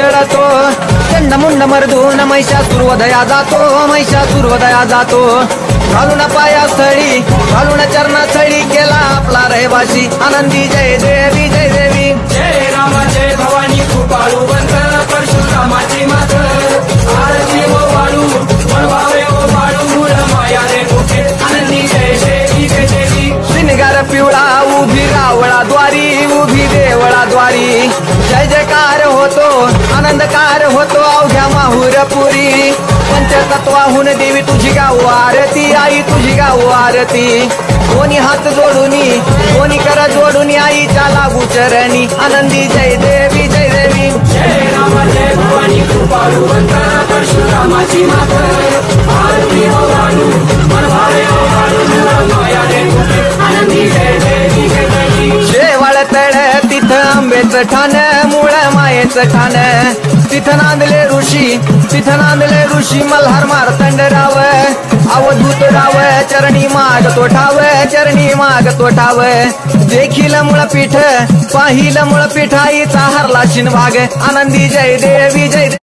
चढतो चंडमुंड मर्दून महिषासुरवधया जातो घालून पायास्थळी घालून चरणास्थळी केला आपला रहिवासी आनंदी जय देवी जय देवी जय राम जय भवानी कृपाळू बंत परशुरामाची मात आरती ओ बाळू मनभावे ओ बाळू मूळ माया रे कुठे आनंदी जय देवी जय देवी शिनगार पिवळा उभी रावळाद्वारी उभी देवळाद्वारी जय जयकार होतो आनंदकार होतो अवघ्या माहुरपुरी पंचतत्वाहून देवी तुझी गाव आरती आई तुझी गाव आरती कोणी हात जोडूनी कोणी कर जोडूनी आईच्या लागू चरणी आनंदी जय देवी जय देवी जय राम जय भवानी कृपाळू बंत परशुरामाची मात आरती ओ बाळू मनभावे ओ बाळू मूळ माया रे कुठे आनंदी जय देवी जय देवी शेवाळ तळ तिथं आंबेचं ठाण मूळ मायेचं ठाण तिथं नांदले ऋषी मल्हार मार्तंडराव अवधूत राव चरणी माग तो ठाव देखील मुळपीठ पाहिलं मुळपीठ आईचा हरला शिनभाग आनंदी जय देवी जय